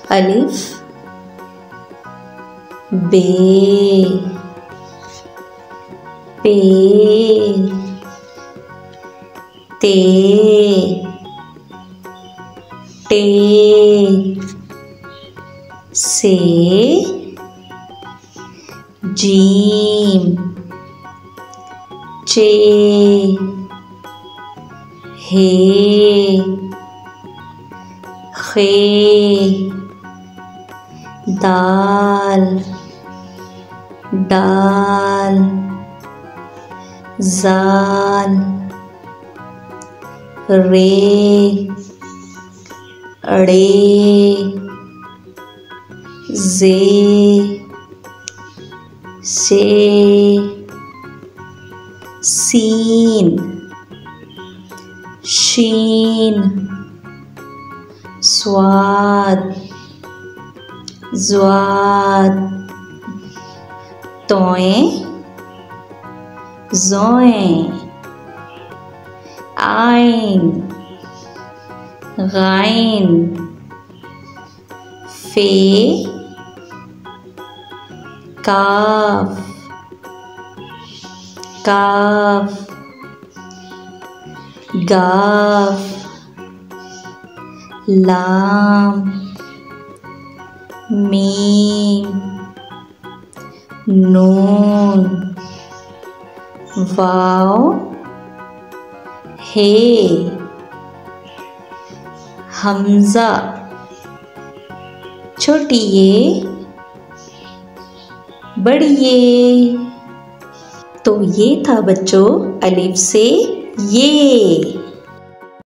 अलिफ बे पे ते टे से जीम चे हे खे दाल डाल जाल रे अड़े जे से सीन शीन स्वाद ज़्वाद तोएं ज़ोएं आइन गाइन फे काफ काफ गाफ लाम मीम नून वाव हे हमजा छोटी ये बड़ी ये। तो ये था बच्चों अलिफ से ये।